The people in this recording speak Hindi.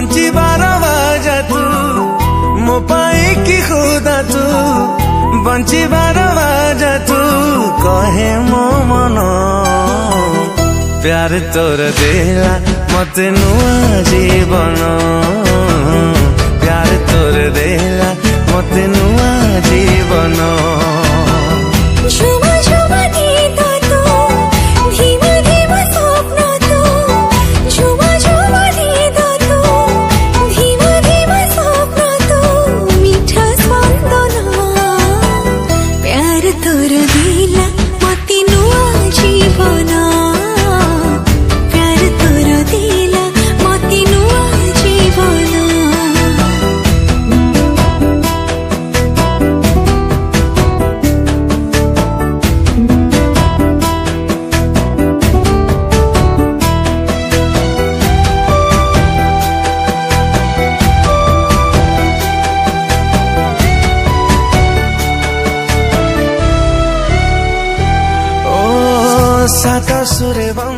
बंचिबार बाजा तू मो पाई कि खुदा तू बंचिबार बाजा तू कहे मो मन प्यार तोर देला मते नुआ जीवन प्यार तोर देला मते नुआ जीवन झुमा झुमा गीत तो धीमा धीमा स्वप्न तो झुमा झुमा गीत तो धीमा धीमा स्वप्न तो मीठा स्पंदन प्यार तोर दिला मते नुआ जीवन प्यार तोर दिला मते नुआ जीवन सात सुरे